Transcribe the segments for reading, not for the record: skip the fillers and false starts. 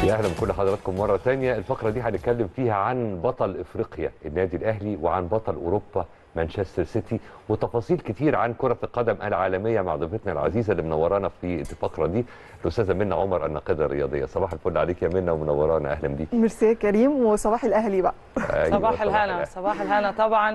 يا اهلا بكل حضراتكم مره ثانيه. الفقره دي هنتكلم فيها عن بطل افريقيا النادي الاهلي وعن بطل اوروبا مانشستر سيتي وتفاصيل كتير عن كره القدم العالميه مع ضيفتنا العزيزه اللي منورانا في الفقره دي الاستاذه منى عمر الناقده الرياضيه. صباح الفل عليك يا منى ومنورانا. اهلا بيك. ميرسي يا كريم وصباح الاهلي بقى. أيوة صباح الهنا. صباح الهنا طبعا.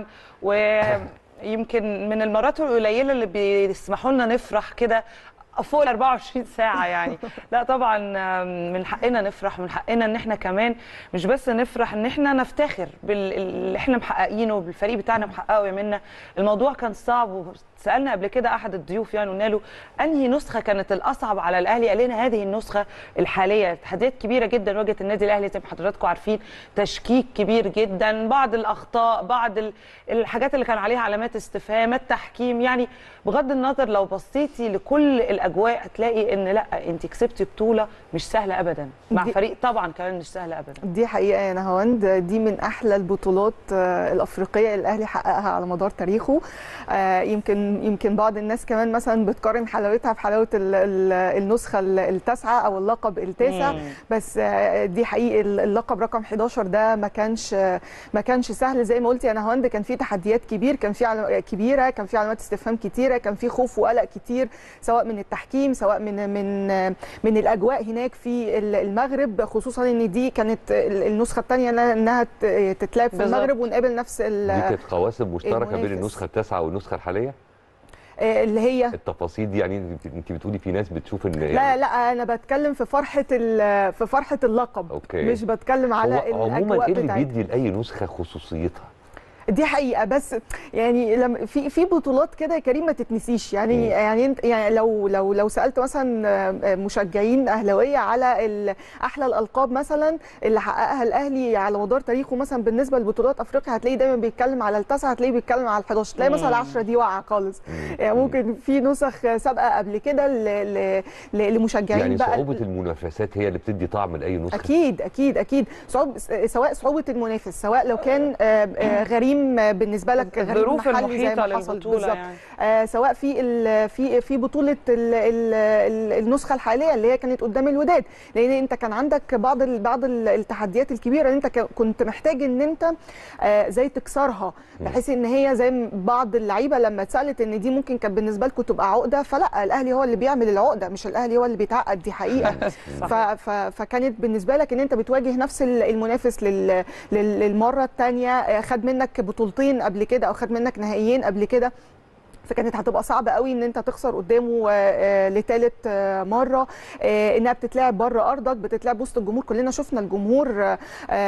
ويمكن من المرات القليله اللي بيسمحوا لنا نفرح كده فوق ال 24 ساعة يعني. لا طبعا من حقنا نفرح ومن حقنا ان احنا كمان مش بس نفرح، ان احنا نفتخر باللي احنا محققينه وبالفريق بتاعنا محققه. يا منى الموضوع كان صعب، وسالنا قبل كده احد الضيوف يعني قلنا له انهي نسخة كانت الاصعب على الاهلي؟ قال لنا هذه النسخة الحالية. تحديات كبيرة جدا واجهت النادي الاهلي زي ما حضراتكم عارفين، تشكيك كبير جدا، بعض الاخطاء، بعض الحاجات اللي كان عليها علامات استفهام، التحكيم. يعني بغض النظر لو بصيتي لكل الاجواء هتلاقي ان لا، انت كسبتي بطوله مش سهله ابدا مع فريق طبعا كمان مش سهله ابدا. دي حقيقه يا نهاوند، دي من احلى البطولات الافريقيه اللي الاهلي حققها على مدار تاريخه. يمكن بعض الناس كمان مثلا بتقارن حلاوتها بحلاوه النسخه التاسعه او اللقب التاسع، بس دي حقيقي اللقب رقم 11 ده ما كانش سهل زي ما قلتي يا نهاوند. كان في تحديات كبيره، كان في علامات استفهام كتيره، كان في خوف وقلق كتير سواء من التحكيم سواء من الاجواء هناك في المغرب، خصوصا ان دي كانت النسخه الثانيه انها تتلعب في المغرب ونقابل نفس دي كانت قواسم مشتركه بين النسخه التاسعه والنسخه الحاليه اللي هي التفاصيل دي. يعني انت بتقولي في ناس بتشوف ان يعني لا انا بتكلم في فرحه اللقب. أوكي. مش بتكلم على الاجواء عموما ايه اللي بيدي لاي نسخه خصوصيتها؟ دي حقيقه، بس يعني لما في بطولات كده يا كريم ما تتنسيش. يعني لو سالت مثلا مشجعين اهلاويه على احلى الالقاب مثلا اللي حققها الاهلي على مدار تاريخه مثلا بالنسبه لبطولات افريقيا، هتلاقي دايما بيتكلم على التاسعه، هتلاقيه بيتكلم على ال11، تلاقي مثلا ال10 دي واقعه خالص. يعني ممكن في نسخ سابقه قبل كده لمشجعين يعني بقى صعوبه المنافسات هي اللي بتدي طعم لاي نسخه. اكيد سواء صعوبه المنافس، سواء لو كان غريم بالنسبه لك، غريم محلي زي ما حصل بالظبط، يعني. سواء في بطوله النسخه الحاليه اللي هي كانت قدام الوداد، لان انت كان عندك بعض التحديات الكبيره اللي انت كنت محتاج ان انت زي تكسرها، بحيث ان هي زي بعض اللعيبه لما اتسالت ان دي ممكن كانت بالنسبه لكم تبقى عقده، فلا، الاهلي هو اللي بيعمل العقده مش الاهلي هو اللي بيتعقد. دي حقيقه. فكانت بالنسبه لك ان انت بتواجه نفس المنافس للمره الثانيه، خد منك بطولتين قبل كده او خد منك نهائيين قبل كده، فكانت هتبقى صعبه قوي ان انت تخسر قدامه لثالث مره. انها بتتلعب بره ارضك، بتتلعب وسط الجمهور، كلنا شفنا الجمهور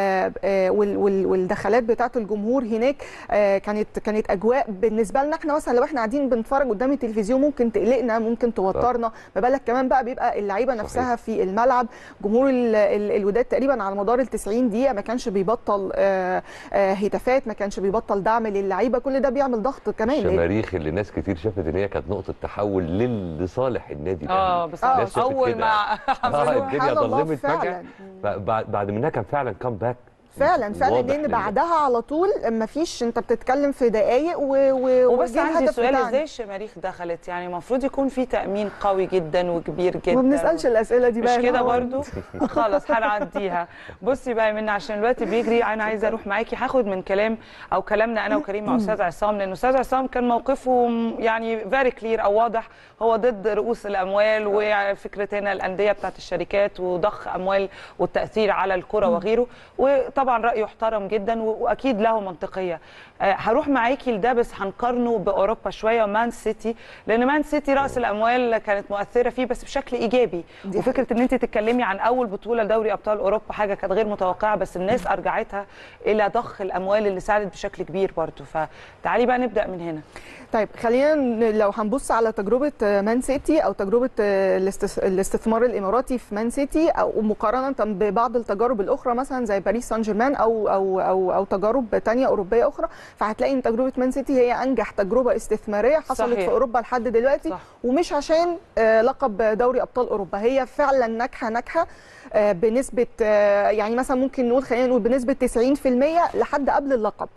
والدخلات بتاعه الجمهور هناك. كانت اجواء بالنسبه لنا احنا مثلا لو احنا قاعدين بنتفرج قدام التلفزيون ممكن تقلقنا، ممكن توترنا، ما بالك كمان بقى بيبقى اللعيبه نفسها في الملعب. جمهور الوداد تقريبا على مدار ال90 دقيقه ما كانش بيبطل هتافات، ما كانش بيبطل دعم للعيبه، كل ده بيعمل ضغط كمان. الشماريخ اللي ناس كتير شافت ان هي كانت نقطه تحول لصالح النادي الاهلي. بس اول ما الدنيا ظلمت فجاه بعد منها كان فعلا كامباك فعلا لان بعدها على طول ما فيش، انت بتتكلم في دقائق وبس. عندي سؤال، ازاي الشماريخ دخلت؟ يعني المفروض يكون في تامين قوي جدا وكبير جدا. ما بنسالش الاسئله دي بقى مش كده برضو؟ خلاص هنعديها. بصي بقى منى، عشان الوقت بيجري، انا عايزه اروح معاكي، هاخد من كلامنا انا وكريم مع استاذ عصام، لان استاذ عصام كان موقفه يعني فيري كلير او واضح، هو ضد رؤوس الاموال وفكره هنا الانديه بتاعت الشركات وضخ اموال والتاثير على الكره وغيره، وطبعا رايه يحترم جدا واكيد له منطقيه. هروح معاكي لده، بس هنقارنه باوروبا شويه ومان سيتي، لان مان سيتي راس الاموال كانت مؤثره فيه بس بشكل ايجابي، وفكره ان انت تتكلمي عن اول بطوله لدوري ابطال اوروبا حاجه كانت غير متوقعه، بس الناس ارجعتها الى ضخ الاموال اللي ساعدت بشكل كبير برضه. فتعالي بقى نبدا من هنا. طيب خلينا لو هنبص على تجربه مان سيتي او تجربه الاستثمار الاماراتي في مان سيتي، او مقارنه ببعض التجارب الاخرى مثلا زي باريس سان جيرمان او تجارب ثانيه اوروبيه اخرى، فهتلاقي ان تجربه مان سيتي هي انجح تجربه استثماريه حصلت صحيح. في اوروبا لحد دلوقتي صح. ومش عشان لقب دوري ابطال اوروبا، هي فعلا ناجحه بنسبه يعني مثلا ممكن نقول، خلينا نقول بنسبه 90% لحد قبل اللقب.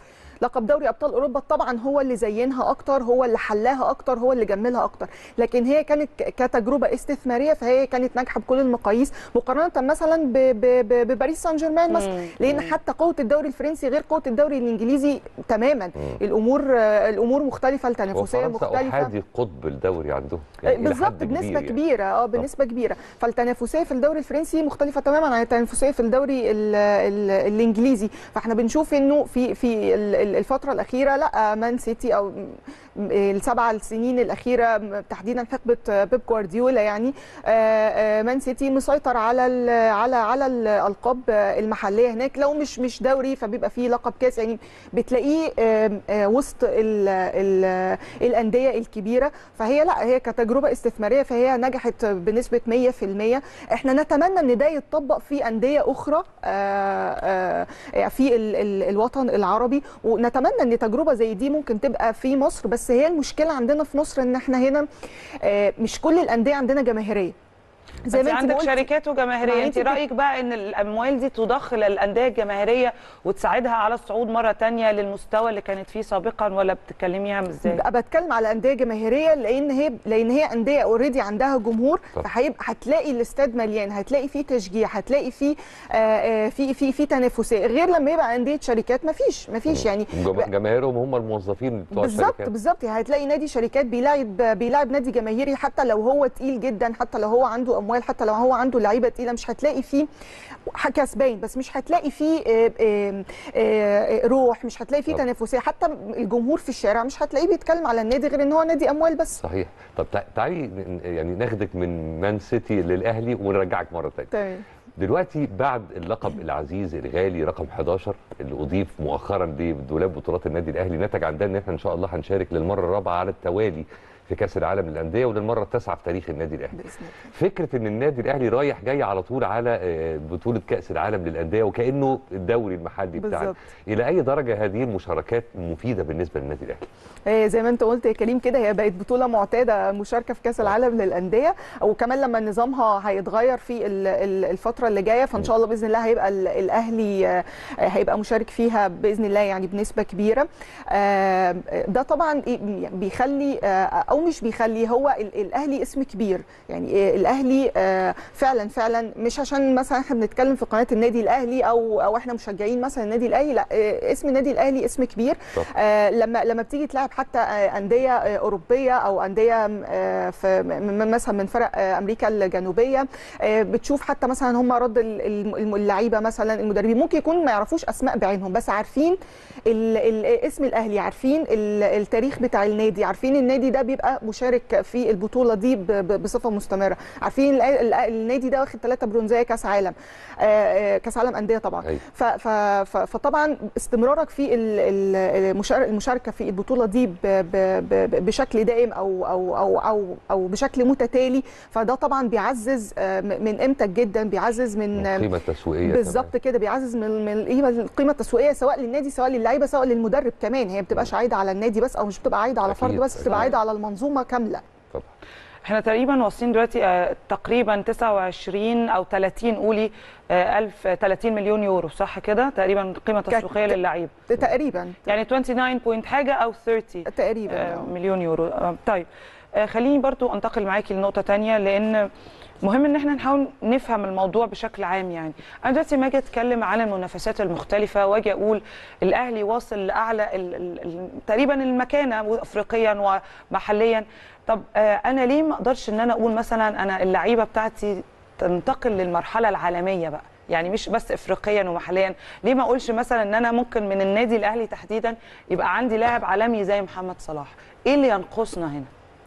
لقب دوري ابطال اوروبا طبعا هو اللي زينها اكتر، هو اللي حلاها اكتر، هو اللي جملها اكتر، لكن هي كانت كتجربه استثماريه فهي كانت ناجحه بكل المقاييس مقارنه مثلا بباريس سان جيرمان مثلا، لان حتى قوه الدوري الفرنسي غير قوه الدوري الانجليزي تماما. الامور مختلفه، التنافسيه مختلفه. احادي قطب الدوري عندهم يعني بالظبط بنسبه كبيره بنسبه كبيره. فالتنافسيه في الدوري الفرنسي مختلفه تماما عن التنافسيه في الدوري الانجليزي. فاحنا بنشوف انه في الفتره الاخيره لا مان سيتي او السبع السنين الاخيره تحديدا حقبه بيب جوارديولا يعني مان سيتي مسيطر على الالقاب المحليه هناك، لو مش دوري فبيبقى فيه لقب كاس، يعني بتلاقيه وسط الانديه الكبيره. فهي لا هي كتجربه استثماريه فهي نجحت بنسبه 100%. احنا نتمنى ان ده يتطبق في انديه اخرى في الوطن العربي، ونتمنى ان تجربه زي دي ممكن تبقى في مصر. بس هي المشكله عندنا في مصر ان احنا هنا مش كل الانديه عندنا جماهيريه زي ما انت عندك شركات وجماهيريه. انت رايك بقى ان الاموال دي تضخ للانديه الجماهيريه وتساعدها على الصعود مره ثانيه للمستوى اللي كانت فيه سابقا، ولا بتتكلميها ازاي؟ بتكلم على انديه جماهيريه لان هي انديه اوريدي عندها جمهور، فهيبقى هتلاقي الاستاد مليان، هتلاقي فيه تشجيع، هتلاقي فيه في تنافسيه، غير لما يبقى انديه شركات مفيش يعني جماهيرهم هم الموظفين بتوع الشركات. بالظبط يعني هتلاقي نادي شركات بيلاعب نادي جماهيري حتى لو هو تقيل جدا، حتى لو هو عنده اموال، حتى لو هو عنده لعيبه تقيله، مش هتلاقي فيه كسبان، بس مش هتلاقي فيه روح، مش هتلاقي فيه تنافسيه. حتى الجمهور في الشارع مش هتلاقيه بيتكلم على النادي غير ان هو نادي اموال بس. صحيح. طب تعالي يعني ناخدك من مان سيتي للاهلي ونرجعك مره ثانيه. تمام. دلوقتي بعد اللقب العزيز الغالي رقم 11 اللي اضيف مؤخرا لدولاب بطولات النادي الاهلي، نتج عن ده ان احنا ان شاء الله هنشارك للمره الرابعه على التوالي في كاس العالم للانديه وللمره التاسعه في تاريخ النادي الاهلي. فكره ان النادي الاهلي رايح جاي على طول على بطوله كاس العالم للانديه وكانه الدوري المحلي بتاعنا، الى اي درجه هذه المشاركات مفيده بالنسبه للنادي الاهلي؟ زي ما انت قلت يا كريم كده، هي بقت بطوله معتاده مشاركه في كاس العالم للانديه، وكمان لما نظامها هيتغير في الفتره اللي جايه فان شاء الله باذن الله هيبقى الاهلي هيبقى مشارك فيها باذن الله يعني بنسبه كبيره. ده طبعا بيخلي او مش بيخلي، هو الاهلي اسم كبير يعني. الاهلي فعلا مش عشان مثلا احنا بنتكلم في قناه النادي الاهلي او احنا مشجعين مثلا النادي الاهلي، لا اسم النادي الاهلي اسم كبير. لما بتيجي تلعب حتى انديه اوروبيه او انديه مثلا من فرق امريكا الجنوبيه، بتشوف حتى مثلا هم رد اللعيبه مثلا المدربين ممكن يكون ما يعرفوش اسماء بعينهم، بس عارفين اسم الاهلي، عارفين التاريخ بتاع النادي، عارفين النادي ده بيبقى مشارك في البطوله دي بصفه مستمره، عارفين النادي ده واخد 3 برونزيه كاس عالم، كاس عالم انديه طبعا. فطبعا استمرارك في المشاركه في البطوله دي بشكل دائم او بشكل متتالي، فده طبعا بيعزز من قيمتك جدا، بيعزز من القيمه التسويقيه بالظبط كده، بيعزز من القيمه التسويقيه سواء للنادي سواء للعيبه سواء للمدرب كمان. هي ما بتبقاش عايده على النادي بس او مش بتبقى عايده على فرد بس، بتبقى عايده على المنظومه كامله. طبعا. احنا تقريبا واصلين دلوقتي تقريبا 29 او 30 قولي 30 مليون يورو، صح كده؟ تقريبا القيمه التسويقيه للعيب تقريبا يعني 29 بوينت حاجه او 30 تقريبا مليون يورو. طيب خليني برضو انتقل معاكي لنقطه ثانيه، لان مهم ان احنا نحاول نفهم الموضوع بشكل عام. يعني انا دلوقتي لما اجي اتكلم على المنافسات المختلفه واجي اقول الاهلي واصل لاعلى تقريبا المكانه افريقيا ومحليا، طب انا ليه ما اقدرش ان انا اقول مثلا انا اللعيبه بتاعتي تنتقل للمرحله العالميه بقى، يعني مش بس افريقيا ومحليا؟ ليه ما اقولش مثلا ان انا ممكن من النادي الاهلي تحديدا يبقى عندي لاعب عالمي زي محمد صلاح؟ ايه اللي ينقصنا هنا؟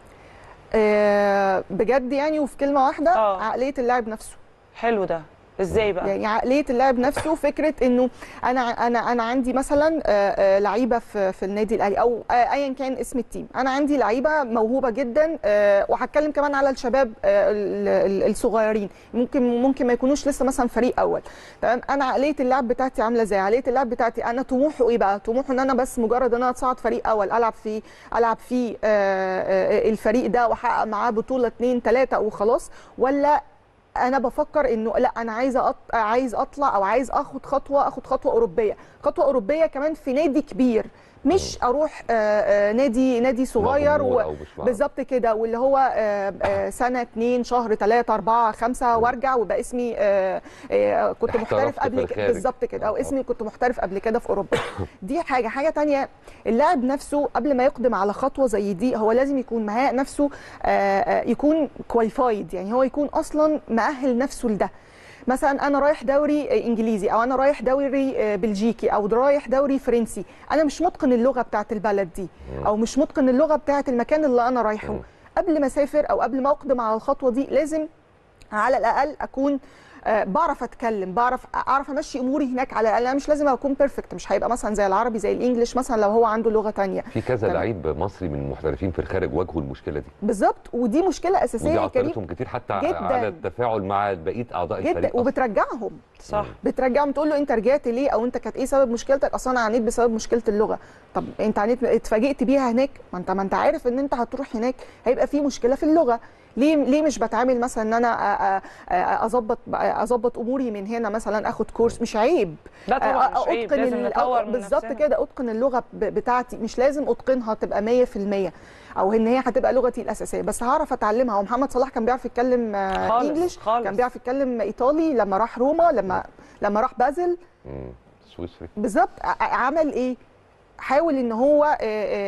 بجد يعني، وفي كلمه واحده عقليه اللاعب نفسه. حلو ده. ازاي بقى؟ يعني عقليه اللاعب نفسه، فكره انه انا عندي مثلا لعيبه في النادي الاهلي او ايا كان اسم التيم، انا عندي لعيبه موهوبه جدا، وهتكلم كمان على الشباب الصغيرين ممكن ما يكونوش لسه مثلا فريق اول، تمام؟ انا عقليه اللاعب بتاعتي عامله ازاي؟ عقليه اللاعب بتاعتي انا طموحه ايه بقى؟ طموحه ان انا بس مجرد ان انا اتصعد فريق اول، العب فيه الفريق ده واحقق معاه بطوله 2 3 وخلاص، ولا انا بفكر انه لا انا عايز اطلع او عايز اخد خطوه اوروبيه، خطوه اوروبيه كمان في نادي كبير، مش اروح نادي صغير بالظبط كده، واللي هو سنه 2 شهر 3 4 5 وارجع ويبقى اسمي كنت محترف قبل كده بالظبط كده، او اسمي كنت محترف قبل كده في اوروبا. دي حاجه تانية، اللاعب نفسه قبل ما يقدم على خطوه زي دي هو لازم يكون مهيأ نفسه، يكون كواليفايد، يعني هو يكون اصلا مؤهل نفسه لده. مثلا انا رايح دوري انجليزي، او انا رايح دوري بلجيكي، او رايح دوري فرنسي، انا مش متقن اللغه بتاعه البلد دي، او مش متقن اللغه بتاعه المكان اللي انا رايحه. قبل ما اسافر او قبل ما اقدم على الخطوه دي لازم على الاقل اكون بعرف اتكلم، اعرف امشي اموري هناك على الاقل. انا مش لازم اكون بيرفكت، مش هيبقى مثلا زي العربي زي الانجليش مثلا لو هو عنده لغه ثانيه. في كذا لعيب مصري من المحترفين في الخارج واجهوا المشكله دي بالظبط، ودي مشكله اساسيه ودي عطلتهم كتير حتى جداً. على التفاعل مع بقيه اعضاء الفريق وبترجعهم صح، بترجعهم تقول له انت رجعت ليه، او انت كانت ايه سبب مشكلتك؟ اصلا انا عانيت بسبب مشكله اللغه. طب انت عانيت اتفاجئت بيها هناك؟ ما انت عارف ان انت هتروح هناك هيبقى في مشكله في اللغه. ليه مش بتعامل مثلا ان انا اظبط اموري من هنا، مثلا اخد كورس؟ مش عيب، لا طبعا مش عيب، لازم نطور من بالظبط كده، اتقن اللغه بتاعتي، مش لازم اتقنها تبقى 100% او ان هي هتبقى لغتي الاساسيه، بس هعرف اتعلمها. ومحمد صلاح كان بيعرف يتكلم انجلش، كان بيعرف يتكلم ايطالي لما راح روما، لما راح بازل سويسري بالظبط. عمل ايه؟ حاول ان هو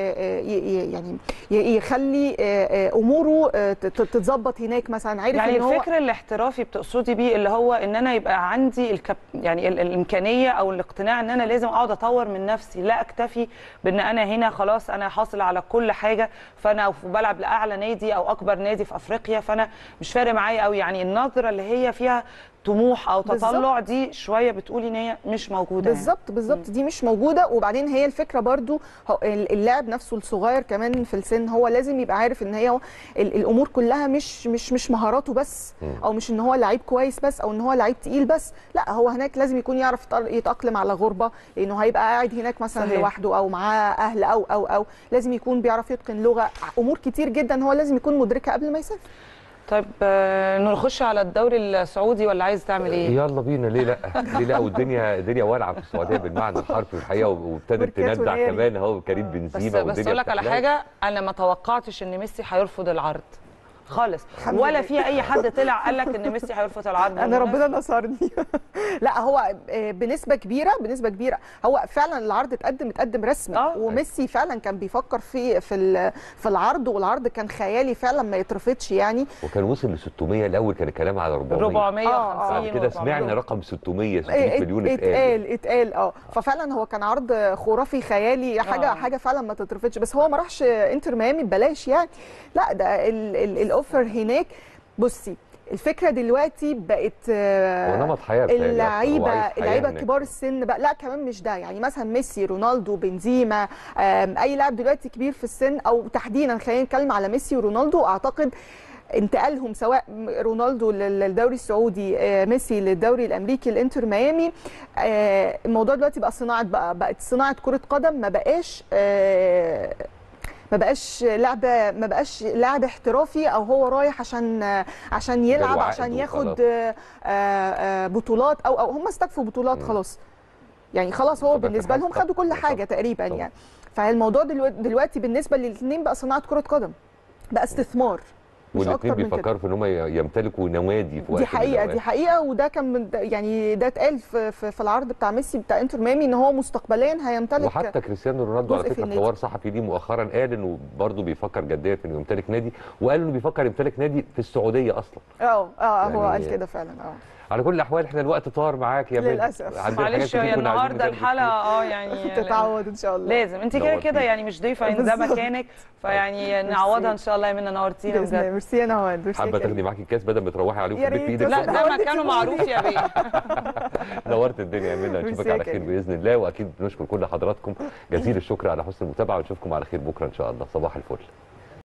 يعني يخلي اموره تتظبط هناك، مثلا عارف يعني ان هو الفكر الاحترافي بتقصدي بيه اللي هو ان انا يبقى عندي يعني الامكانيه او الاقتناع ان انا لازم اقعد اطور من نفسي، لا اكتفي بان انا هنا خلاص انا حاصل على كل حاجه، فانا بلعب لاعلى نادي او اكبر نادي في افريقيا، فانا مش فارق معايا قوي. يعني النظره اللي هي فيها طموح او تطلع دي شويه بتقولي ان هي مش موجوده بالظبط دي مش موجوده. وبعدين هي الفكره برضو اللاعب نفسه الصغير كمان في السن هو لازم يبقى عارف ان هي الامور كلها مش مهاراته بس، او مش ان هو لعيب كويس بس، او ان هو لعيب تقيل بس، لا هو هناك لازم يكون يعرف يتاقلم على غربه، لانه هيبقى قاعد هناك مثلا صحيح. لوحده او معاه اهل او لازم يكون بيعرف يتقن لغه، امور كتير جدا هو لازم يكون مدركها قبل ما يسافر. طيب نخش على الدوري السعودي ولا عايز تعمل ايه؟ يلا بينا، ليه لا؟ والدنيا والعه في السعوديه بالمعنى الحرفي الحقيقه، وابتدت تندع كمان اهو كريم بنزيما. بس اقول لك على حاجه، انا ما توقعتش ان ميسي هيرفض العرض خالص، ولا في اي حد طلع قال لك ان ميسي هيرفض العرض. انا ربنا نصرني. لا هو بنسبه كبيره هو فعلا العرض اتقدم رسمي، وميسي فعلا كان بيفكر في العرض، والعرض كان خيالي فعلا ما يترفضش يعني، وكان وصل ل 600 الاول، كان الكلام على 450 بعد كده سمعنا رقم 600 مليون اتقال ففعلا هو كان عرض خرافي خيالي، حاجه فعلا ما تترفضش. بس هو ما راحش انتر ميامي ببلاش يعني، لا ده الاوفر هناك. بصي الفكره دلوقتي بقت نمط حياه اللعيبه كبار السن بقى، لا كمان مش ده، يعني مثلا ميسي، رونالدو، بنزيما، اي لاعب دلوقتي كبير في السن، او تحديدا خلينا نتكلم على ميسي ورونالدو، اعتقد انتقالهم سواء رونالدو للدوري السعودي، ميسي للدوري الامريكي الانتر ميامي، الموضوع دلوقتي بقى بقت صناعه كره قدم، ما بقاش لاعب احترافي، او هو رايح عشان يلعب، عشان ياخد بطولات، او هم استكفوا بطولات خلاص، يعني خلاص هو بالنسبه لهم خدوا كل حاجه تقريبا يعني. فالموضوع دلوقتي بالنسبه للاثنين بقى صناعه كره قدم، بقى استثمار، والاثنين بيفكروا في ان هم يمتلكوا نوادي في وقت دي حقيقه وده كان يعني ده اتقال في العرض بتاع ميسي بتاع انتر ميامي ان هو مستقبليا هيمتلك. وحتى كريستيانو رونالدو على فكره في حوار صحفي ليه مؤخرا قال انه برضه بيفكر جديا في انه يمتلك نادي، وقال انه بيفكر يمتلك نادي في السعوديه اصلا. يعني هو قال كده فعلا. على كل الاحوال احنا الوقت طار معاك يا للاسف، معلش يا النهارده الحلقه يعني تتعوض ان شاء الله، لازم انت كده يعني مش ضيفه ده مكانك، فيعني نعوضها ان شاء الله. يا منى نورتينا بجد. ميرسي يا نهاد. حابه تاخدي معاكي الكاس بدل ما تروحي عليهم في البيت بايدك؟ لا ده مكانه معروف يا بيه. نورت الدنيا يا منى، نشوفك على خير باذن الله، واكيد بنشكر كل حضراتكم جزيل الشكر على حسن المتابعه، ونشوفكم على خير بكره ان شاء الله. صباح الفل.